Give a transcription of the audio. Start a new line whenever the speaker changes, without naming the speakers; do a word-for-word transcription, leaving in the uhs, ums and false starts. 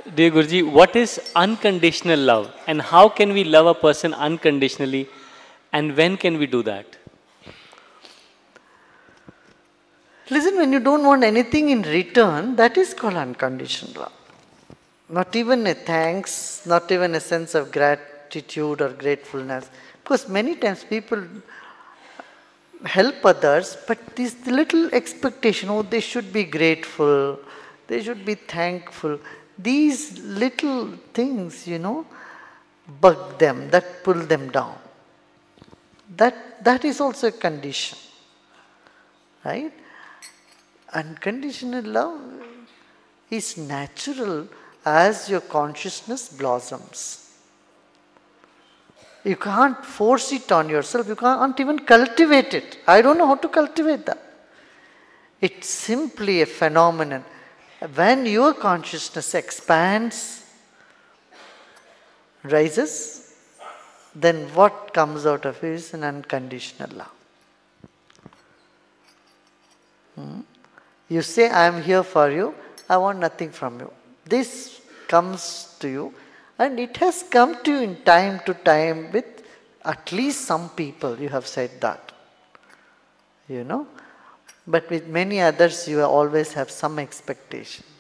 dear Guruji, what is unconditional love and how can we love a person unconditionally and when can we do that?
Listen, when you don't want anything in return, that is called unconditional love. Not even a thanks, not even a sense of gratitude or gratefulness. Because many times people help others, but this little expectation, oh, they should be grateful, they should be thankful. These little things, you know, bug them, that pull them down. That, that is also a condition, right? Unconditional love is natural as your consciousness blossoms. You can't force it on yourself, you can't even cultivate it. I don't know how to cultivate that. It's simply a phenomenon. When your consciousness expands, rises, then what comes out of it is an unconditional love. Hmm? You say, I am here for you, I want nothing from you. This comes to you, and it has come to you in time to time with at least some people, you have said that. You know? But with many others, you always have some expectation.